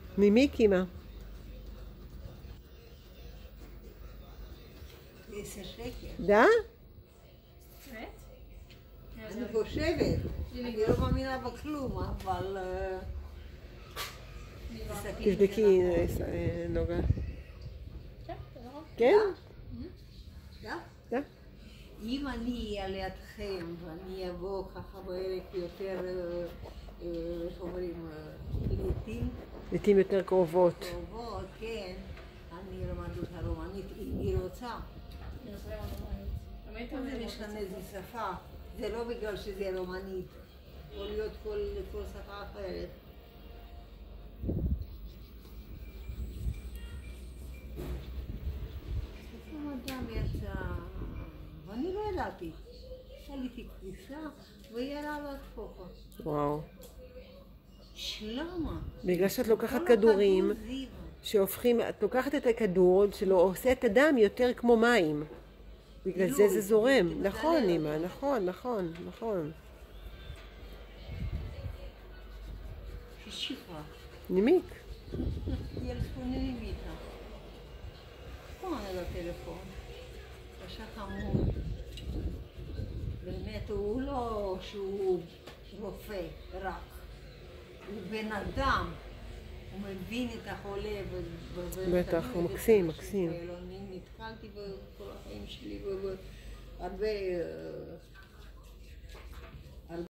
ממי אמא? 10 שקל. דה? באמת? אני חושבת, אני לא מאמינה בכלום, אבל... תבדקי, נוגה. כן, זה נכון. כן? דה? דה? אם אני אהיה לידכם ואני אבוא ככה בערך יותר, איך אומרים, לעתים יותר קרובות. קרובות, כן, אני אלמד אותה רומנית, אם היא רוצה. מה זה משנה איזה שפה? זה לא בגלל שזה רומנית, יכול להיות כל שפה אחרת. איפה מדע יצא? ואני לא ידעתי. עליתי כניסה וירה לו התפוחה. וואו. שלמה? בגלל שאת לוקחת כדורים שהופכים, את לוקחת את הכדור שלו עושה את הדם יותר כמו מים. בגלל זה זורם. נכון אמא, נכון, נכון, נכון. שיפה. נימיק. טלפונים איתה. פה על הטלפון. ישר חמוד. באמת הוא לא שהוא רופא רק. הוא בן אדם. הוא מבין את החולה. בטח, הוא מקסים, מקסים. אני נתקלתי בכל החיים שלי בהרבה